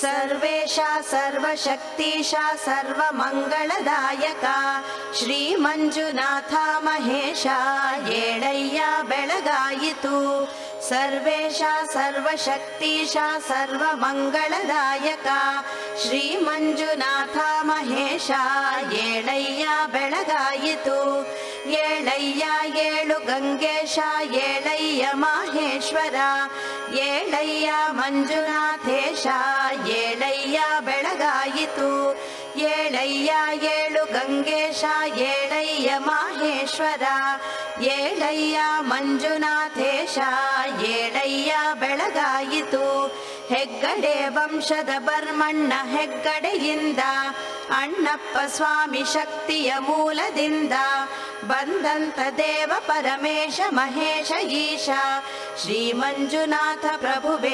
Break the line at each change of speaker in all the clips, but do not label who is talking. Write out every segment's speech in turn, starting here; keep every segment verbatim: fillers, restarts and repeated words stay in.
सर्वेशा सर्वशक्तिशा सर्वमंगलदायका श्री मंजुनाथ महेशा ಏಳಯ್ಯ ಬೆಳಗಾಯಿತು सर्वेशा सर्वशक्तिशा सर्वमंगलदायका श्री मंजुनाथ महेशा ಏಳಯ್ಯ ಬೆಳಗಾಯಿತು ಏಳಯ್ಯ ಏಳು ಗಂಗೇಶ ಏಳಯ್ಯ ಮಾಹೇಶ್ವರ ಏಳಯ್ಯ ಮಂಜುನಾಥೇಶ ಏಳಯ್ಯ ಬೆಳಗಾಯಿತು ಏಳಯ್ಯ ಏಳು ಗಂಗೇಶ ಏಳಯ್ಯ ಮಾಹೇಶ್ವರ ಏಳಯ್ಯ ಮಂಜುನಾಥೇಶ ಏಳಯ್ಯ ಬೆಳಗಾಯಿತು ಹೆಗ್ಗಡೆ ವಂಶದ ಬರ್ಮಣ್ಣ ಹೆಗ್ಗಡೆಯಿಂದ ಅಣ್ಣಪ್ಪ ಸ್ವಾಮಿ ಶಕ್ತಿಯ ಮೂಲದಿಂದ ಬಂದಂತ ದೇವ ಪರಮೇಶ ಮಹೇಶ ಈಶ ಶ್ರೀ ಮಂಜುನಾಥ ಪ್ರಭುವೇ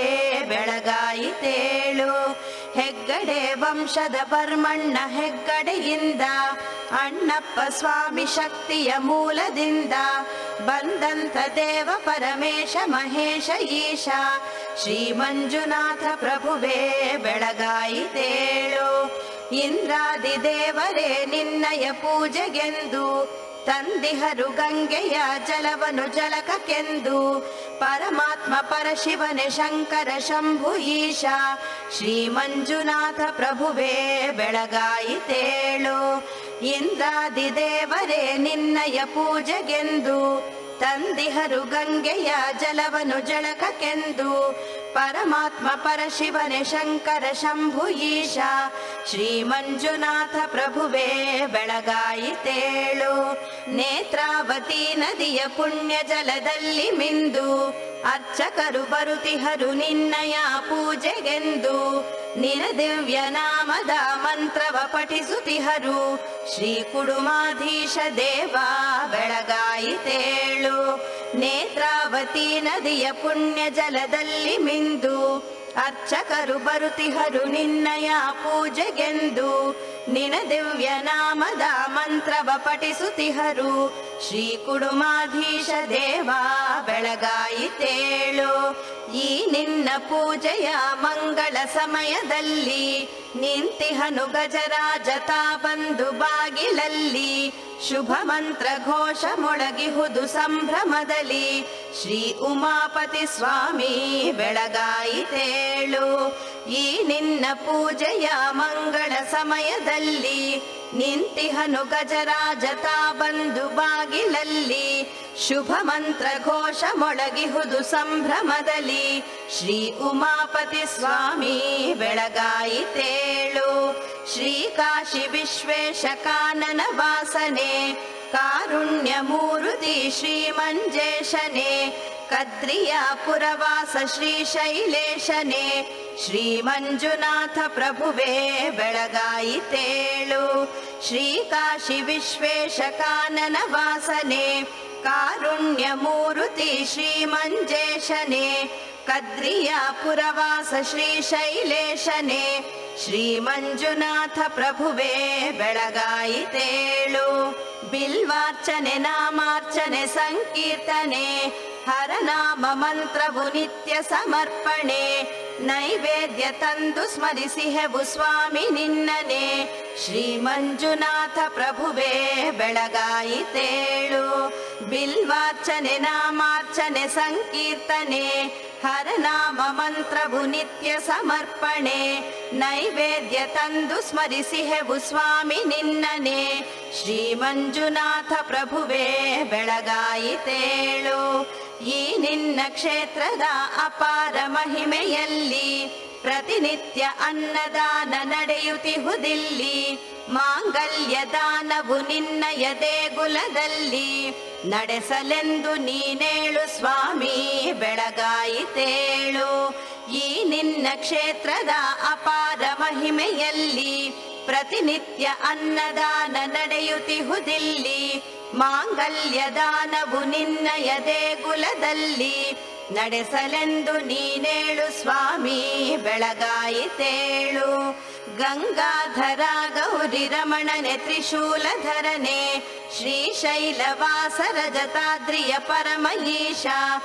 ಬೆಳಗಾಯಿತೇಳು ಹೆಗ್ಗಡೆ ವಂಶದ ಬರ್ಮಣ್ಣ ಹೆಗ್ಗಡೆಯಿಂದ ಅಣ್ಣಪ್ಪ ಸ್ವಾಮಿ ಶಕ್ತಿಯ ಮೂಲದಿಂದ ಬಂದಂತ ದೇವ ಪರಮೇಶ ಮಹೇಶ ಈಶ ಶ್ರೀ ಮಂಜುನಾಥ ಪ್ರಭುವೇ ಬೆಳಗಾಯಿತೇಳು ಇಂದ್ರಾದಿ ದೇವರೇ ನಿನ್ನಯ ಪೂಜೆಗೆಂದು ತಂದಿಹರು ಗಂಗೆಯ ಜಲವನು ಜಲಕಕ್ಕೆಂದು ಪರಮಾತ್ಮ ಪರಶಿವನೇ ಶಂಕರ ಶಂಭು ಈಶ ಶ್ರೀ ಮಂಜುನಾಥ ಪ್ರಭುವೇ ಬೆಳಗಾಯಿತೇಳು ಇಂದ್ರಾದಿ ದೇವರೇ ನಿನ್ನಯ ಪೂಜೆಗೆಂದು ತಂದಿಹರು ಗಂಗೆಯ ಜಲವನು ಜಳಕಕ್ಕೆಂದು ಪರಮಾತ್ಮ ಪರಶಿವನೇ ಶಂಕರ ಶಂಭು ಈಶ ಶ್ರೀ ಮಂಜುನಾಥ ಪ್ರಭುವೇ ಬೆಳಗಾಯಿತೇಳು ನೇತ್ರಾವತಿ ನದಿಯ ಪುಣ್ಯ ಜಲದಲ್ಲಿ ಮಿಂದು ಅರ್ಚಕರು ಬರುತಿಹರು ನಿನ್ನಯ ಪೂಜೆಗೆಂದು ನಿನ ದಿವ್ಯ ನಾಮದ ಮಂತ್ರವ ಪಠಿಸುತ್ತಿಹರು ಶ್ರೀ ಕುಡುಮಾಧೀಶ ದೇವ ಬೆಳಗಾಯಿತೇಳು ನೇತ್ರಾವತಿ ನದಿಯ ಪುಣ್ಯ ಜಲದಲ್ಲಿ ಮಿಂದು ಅರ್ಚಕರು ಬರುತಿಹರು ನಿನ್ನಯ ಪೂಜೆಗೆಂದು ನಿನ ದಿವ್ಯ ನಾಮದ ಮಂತ್ರವ ಪಠಿಸುತ್ತಿಹರು ಶ್ರೀ ಕುಡುಮಾಧೀಶ ದೇವ ಬೆಳಗಾಯಿತೇಳು ಈ ನಿನ್ನ ಪೂಜೆಯ ಮಂಗಳ ಸಮಯದಲ್ಲಿ ನಿಂತಿಹನು ಗಜರಾಜತ ಬಂದು ಬಾಗಿಲಲ್ಲಿ ಶುಭ ಮಂತ್ರ ಘೋಷ ಮೊಳಗಿಹುದು ಸಂಭ್ರಮದಲ್ಲಿ ಶ್ರೀ ಉಮಾಪತಿ ಸ್ವಾಮಿ ಬೆಳಗಾಯಿತೇಳು ಈ ನಿನ್ನ ಪೂಜೆಯ ಮಂಗಳ ಸಮಯದಲ್ಲಿ ನಿಂತಿಹನು ಗಜರಾಜತ ಬಂದು ಬಾಗಿಲಲ್ಲಿ ಶುಭ ಮಂತ್ರ ಘೋಷ ಮೊಳಗಿಹುದು ಸಂಭ್ರಮದಲ್ಲಿ ಶ್ರೀ ಉಮಾಪತಿ ಸ್ವಾಮಿ ಬೆಳಗಾಯಿತೇಳು ಶ್ರೀ ಕಾಶಿ ವಿಶ್ವೇಶ ಕಾನನ ವಾಸನೆ ಕಾರುಣ್ಯ ಮೂರುತಿ ಶ್ರೀ ಮಂಜೇಶನೇ ಕದ್ರಿಯ ಪುರವಾಸ ಶ್ರೀ ಶೈಲೇಶನೇ ಶ್ರೀ ಮಂಜುನಾಥ ಪ್ರಭುವೇ ಬೆಳಗಾಯಿತೇಳು ಶ್ರೀ ಕಾಶಿ ವಿಶ್ವೇಶ ಕಾನನ ವಾಸನೆ ಕಾರುಣ್ಯ ಮೂರುತಿ ಶ್ರೀ ಮಂಜೇಶನೇ ಕದ್ರಿಯ ಪುರವಾಸ ಶ್ರೀ ಶೈಲೇಶನೇ ಶ್ರೀ ಮಂಜುನಾಥ ಪ್ರಭುವೇ ಬೆಳಗಾಯಿತೇಳು ಬಿಲ್ವಾರ್ಚನೆ ನಾಮಾರ್ಚನೆ ಸಂಕೀರ್ತನೆ ಹರನಾಮ ಮಂತ್ರವು ನಿತ್ಯ ಸಮರ್ಪಣೆ ನೈವೇದ್ಯ ತಂದು ಸ್ಮರಿಸಿಹೆವು ಸ್ವಾಮಿ ನಿನ್ನನೆ ಶ್ರೀ ಮಂಜುನಾಥ ಪ್ರಭುವೇ ಬೆಳಗಾಯಿತೇಳು ಬಿಲ್ವಾರ್ಚನೆ ನಾಮಾರ್ಚನೆ ಸಂಕೀರ್ತನೆ ಹರನಾಮ ಮಂತ್ರವು ನಿತ್ಯ ಸಮರ್ಪಣೆ ನೈವೇದ್ಯ ತಂದು ಸ್ಮರಿಸಿಹೆವು ಸ್ವಾಮಿ ನಿನ್ನನೆ ಶ್ರೀ ಮಂಜುನಾಥ ಪ್ರಭುವೇ ಬೆಳಗಾಯಿತೇಳು ಈ ನಿನ್ನ ಕ್ಷೇತ್ರದ ಅಪಾರ ಮಹಿಮೆಯಲ್ಲಿ ಪ್ರತಿನಿತ್ಯ ಅನ್ನದಾನ ನಡೆಯುತ್ತಿಹುದಿಲ್ಲಿ ಮಾಂಗಲ್ಯ ದಾನವು ನಿನ್ನಯ ದೇಗುಲದಲ್ಲಿ ನಡೆಸಲೆಂದು ನೀನೇಳು ಸ್ವಾಮಿ ಬೆಳಗಾಯಿತೇಳು ಈ ನಿನ್ನ ಕ್ಷೇತ್ರದ ಅಪಾರ ಮಹಿಮೆಯಲ್ಲಿ ಪ್ರತಿನಿತ್ಯ ಅನ್ನದಾನ ನಡೆಯುತ್ತಿಹುದಿಲ್ಲಿ ಮಾಂಗಲ್ಯ ದಾನವು ನಿನ್ನಯ ದೇಗುಲದಲ್ಲಿ ನಡೆಸಲೆಂದು ನೀನೇಳು ಸ್ವಾಮಿ ಬೆಳಗಾಯಿತೇಳು. ಗಂಗಾಧರ ಗೌರಿ ರಮಣನೆ ತ್ರಿಶೂಲಧರನೆ ಶ್ರೀಶೈಲವಾಸ ರಜತಾದ್ರಿಯ ಪರಮ ಈಶ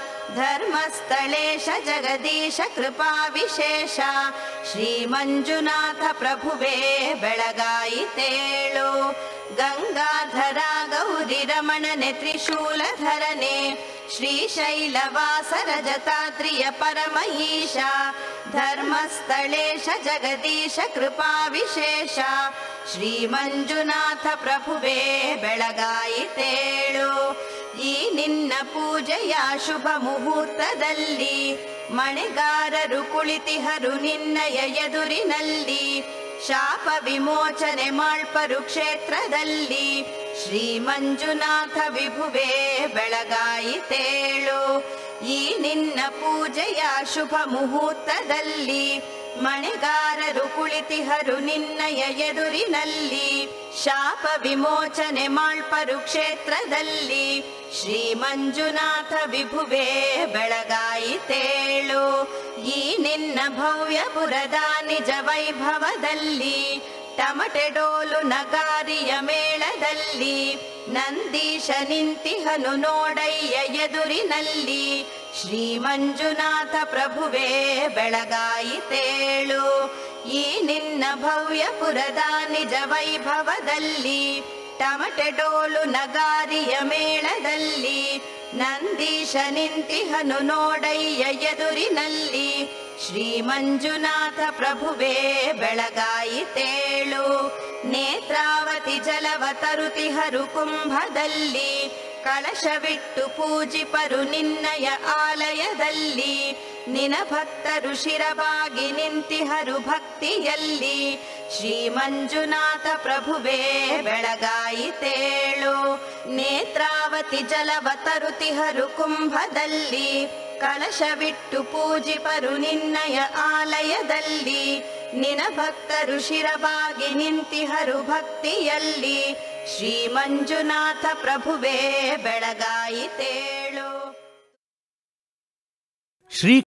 ಧರ್ಮಸ್ಥಳೇಶ ಜಗದೀಶ ಕೃಪಾ ವಿಶೇಷ ಶ್ರೀ ಮಂಜುನಾಥ ಪ್ರಭುವೇ ಬೆಳಗಾಯಿತೇಳು. ಗಂಗಾಧರ ಗೌರಿ ರಮಣನೆ ತ್ರಿಶೂಲಧರನೆ ಶ್ರೀಶೈಲವಾಸ ರಜತಾದ್ರಿಯ ಪರಮ ಈಶ ಧರ್ಮಸ್ಥಳೇಶ ಜಗದೀಶ ಕೃಪಾ ವಿಶೇಷ ಶ್ರೀ ಮಂಜುನಾಥ ಪ್ರಭುವೇ ಬೆಳಗಾಯಿತೇಳು. ಈ ನಿನ್ನ ಪೂಜೆಯ ಶುಭ ಮುಹೂರ್ತದಲ್ಲಿ ಮಣೆಗಾರರು ಕುಳಿತಿಹರು ನಿನ್ನಯ ಎದುರಿನಲ್ಲಿ ಶಾಪ ವಿಮೋಚನೆ ಮಾಳ್ಪರು ಕ್ಷೇತ್ರದಲ್ಲಿ ಶ್ರೀ ಮಂಜುನಾಥ ವಿಭುವೇ ಬೆಳಗಾಯಿತೇಳು. ಈ ನಿನ್ನ ಪೂಜೆಯ ಶುಭ ಮುಹೂರ್ತದಲ್ಲಿ ಮಣೆಗಾರರು ಕುಳಿತಿಹರು ನಿನ್ನಯ ಎದುರಿನಲ್ಲಿ ಶಾಪ ವಿಮೋಚನೆ ಮಾಳ್ಪರು ಕ್ಷೇತ್ರದಲ್ಲಿ ಶ್ರೀ ಮಂಜುನಾಥ ವಿಭುವೇ ಬೆಳಗಾಯಿತೇಳು. ಈ ನಿನ್ನ ಭವ್ಯಪುರದ ನಿಜ ವೈಭವದಲ್ಲಿ ತಮಟೆ ಡೋಲು ನಗಾರಿಯ ಮೇಳದಲ್ಲಿ ನಂದೀಶ ನಿಂತಿಹನು ನೋಡಯ್ಯ ಎದುರಿನಲ್ಲಿ ಶ್ರೀ ಮಂಜುನಾಥ ಪ್ರಭುವೇ ಬೆಳಗಾಯಿತೇಳು. ಈ ನಿನ್ನ ಭವ್ಯಪುರದ ನಿಜ ವೈಭವದಲ್ಲಿ ತಮಟೆ ಡೋಲು ನಗಾರಿಯ ಮೇಳದಲ್ಲಿ ನಂದೀಶ ನಿಂತಿಹನು ನೋಡಯ್ಯ ಎದುರಿನಲ್ಲಿ ಶ್ರೀ ಮಂಜುನಾಥ ಪ್ರಭುವೇ ಬೆಳಗಾಯಿತೇಳು. ನೇತ್ರಾವತಿ ಜಲವ ತರುತಿಹರು ಕುಂಭದಲ್ಲಿ ಕಳಶವಿಟ್ಟು ಪೂಜಿಪರು ನಿನ್ನಯ ಆಲಯದಲ್ಲಿ ನಿನ ಭಕ್ತರು ಶಿರವಾಗಿ ನಿಂತಿಹರು ಭಕ್ತಿಯಲ್ಲಿ ಶ್ರೀ ಮಂಜುನಾಥ ಪ್ರಭುವೇ ಬೆಳಗಾಯಿತೇಳು. ನೇತ್ರಾವತಿ ಜಲವ ತರುತಿಹರು ಕುಂಭದಲ್ಲಿ ಕಳಶವಿಟ್ಟು ಪೂಜಿಪರು ನಿನ್ನಯ ಆಲಯದಲ್ಲಿ ನಿನ ಭಕ್ತರು ಶಿರವಾಗಿ ನಿಂತಿಹರು ಭಕ್ತಿಯಲ್ಲಿ ಶ್ರೀ ಮಂಜುನಾಥ ಪ್ರಭುವೇ ಬೆಳಗಾಯಿತೇಳು.
ಶ್ರೀ